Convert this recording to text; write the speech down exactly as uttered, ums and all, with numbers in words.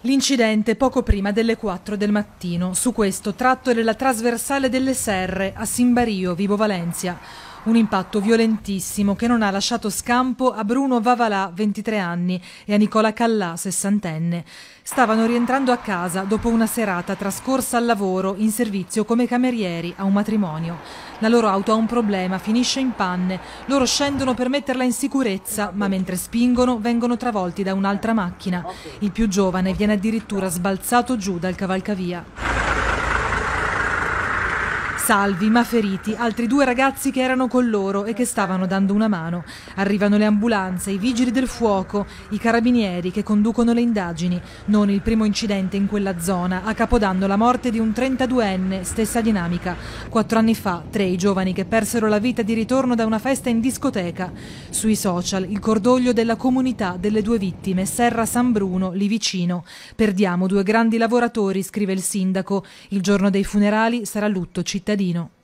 L'incidente poco prima delle quattro del mattino, su questo tratto della trasversale delle Serre a Simbario, Vibo Valentia. Un impatto violentissimo che non ha lasciato scampo a Bruno Vavalà, ventitré anni, e a Nicola Callà, sessantenne. Stavano rientrando a casa dopo una serata trascorsa al lavoro in servizio come camerieri a un matrimonio. La loro auto ha un problema, finisce in panne. Loro scendono per metterla in sicurezza, ma mentre spingono vengono travolti da un'altra macchina. Il più giovane viene addirittura sbalzato giù dal cavalcavia. Salvi, ma feriti, altri due ragazzi che erano con loro e che stavano dando una mano. Arrivano le ambulanze, i vigili del fuoco, i carabinieri che conducono le indagini. Non il primo incidente in quella zona, a Capodanno la morte di un trentaduenne, stessa dinamica. Quattro anni fa, tre i giovani che persero la vita di ritorno da una festa in discoteca. Sui social il cordoglio della comunità delle due vittime, Serra San Bruno, lì vicino. Perdiamo due grandi lavoratori, scrive il sindaco. Il giorno dei funerali sarà lutto cittadino.